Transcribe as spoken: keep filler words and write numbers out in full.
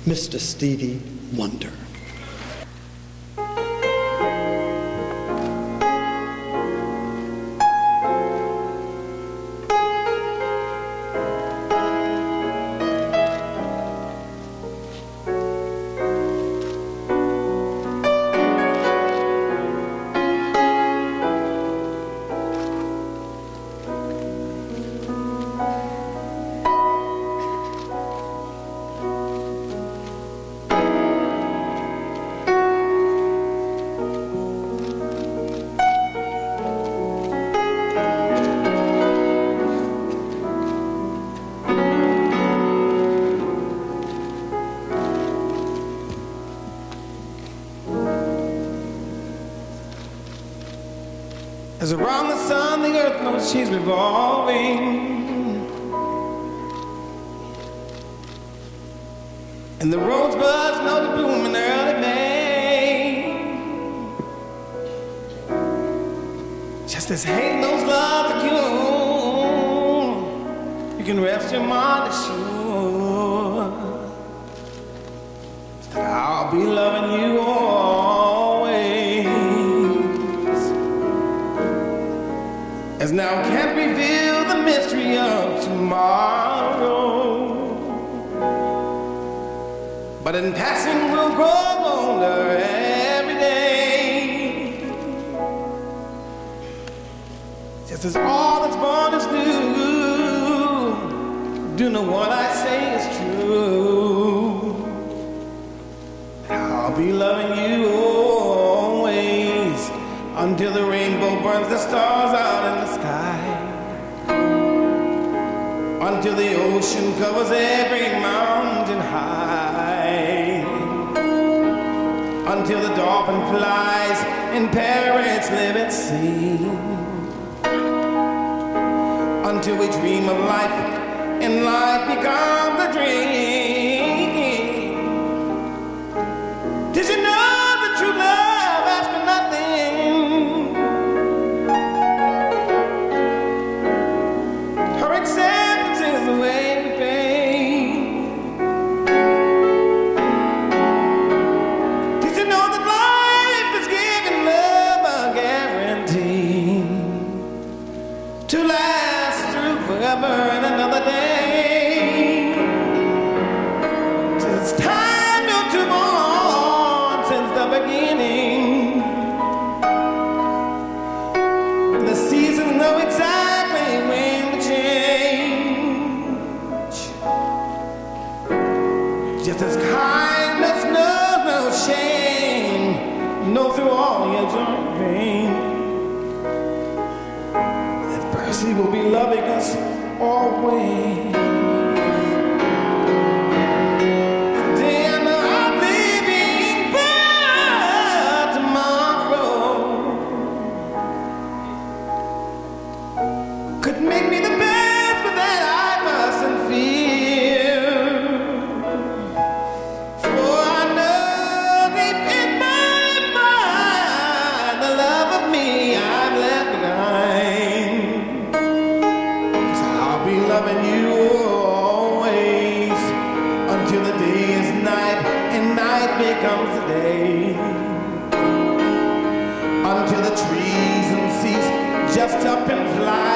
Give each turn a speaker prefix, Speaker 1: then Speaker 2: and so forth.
Speaker 1: Mister Stevie Wonder.
Speaker 2: As around the sun, the earth knows she's revolving, and the rosebuds know to bloom in early May. Just as hate knows love to cure, you can rest your mind assured that I'll be loving you always. As now can't reveal the mystery of tomorrow, but in passing we'll grow older every day. Just as all that's born is new, do know what I say is true. I'll be loving you always, until the rainbow burns the stars out in the sky, until the ocean covers every mountain high, until the dolphin flies and parrots live at sea, until we dream of life and life becomes a dream. Did you know that true love asks for nothing? Her acceptance is the way we pay. Did you know that life is giving love a guarantee to last through forever and another day? It's time to move on since the beginning. The seasons know exactly when to change. Just as kindness knows no shame, know through all your joy and pain, that Percy will be loving us always. Today I know I'm leaving, but tomorrow could make me the best, but that I mustn't fear. For I know deep in my mind the love of me I've left behind. 'Cause I'll be loving you always, until the day is night and night becomes the day, until the trees and seas just up and fly